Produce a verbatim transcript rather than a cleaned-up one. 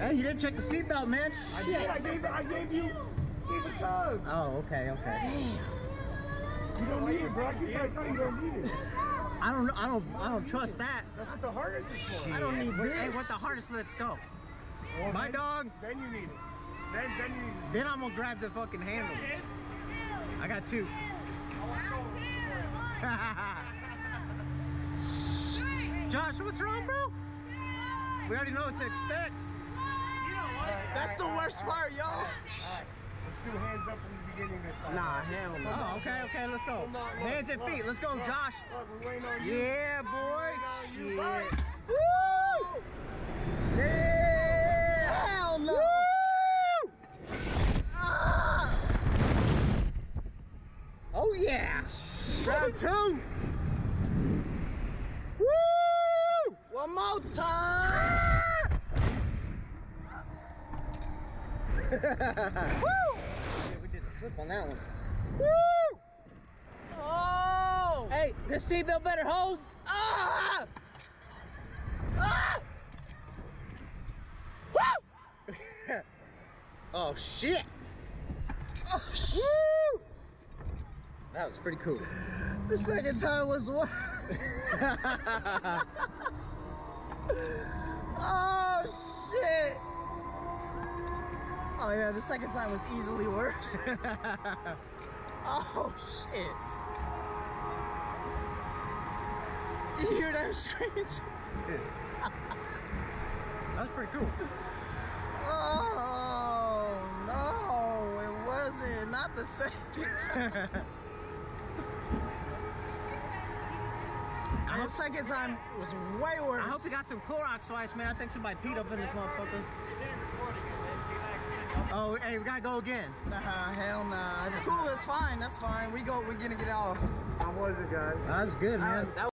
Hey, you didn't check the seatbelt, man. I did. I gave. I gave you. Gave a tug. Oh, okay, okay. Damn. You don't need it, bro. I keep trying to tell you you don't need it. I don't. I don't. I don't trust that. That's what the harness is for. I don't need this. Hey, what the harness? Let's go. Well, My then, dog. Then you need it. Then, then you need it. Then I'm gonna grab the fucking handle. I got two. Josh, what's wrong, bro? We already know what to expect. That's the worst part, y'all. Let's do hands up from the beginning this time. Nah, hell no. Oh, okay, okay, let's go. Hands and feet, let's go, Josh. Look, we're waiting on you. Yeah, boy. you, Shit. Woo! Yeah. Hell no. Woo! Ah! Oh yeah. Round two. Woo! One more time. Woo! Yeah, we did a flip on that one. Woo! Oh! Hey, the seatbelt better hold. Ah! Ah! Woo! Oh shit. Oh, sh Woo! That was pretty cool. The second time was worse. Oh shit! Oh yeah, the second time was easily worse. Oh shit! Did you hear that screech? That was pretty cool. Oh no, it wasn't. Not the second time. And the second time was way worse. I hope we got some Clorox wipes, man. I think somebody peed up in this motherfucker. Oh, hey, we gotta go again. Nah, hell nah. It's cool. It's fine. That's fine. We go. We're gonna get out. How was it, guys? That was good, man. Uh, that